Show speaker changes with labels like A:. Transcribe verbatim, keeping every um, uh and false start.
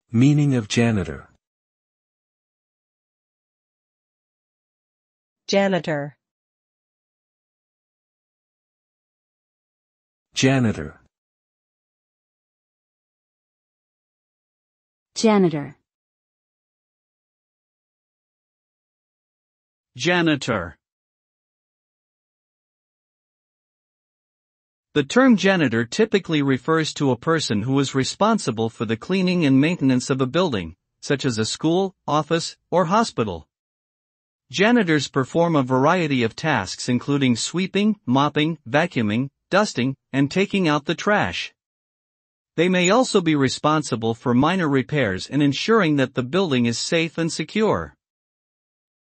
A: Meaning of janitor.
B: Janitor.
A: Janitor.
C: Janitor.
D: Janitor. The term janitor typically refers to a person who is responsible for the cleaning and maintenance of a building, such as a school, office, or hospital. Janitors perform a variety of tasks including sweeping, mopping, vacuuming, dusting, and taking out the trash. They may also be responsible for minor repairs and ensuring that the building is safe and secure.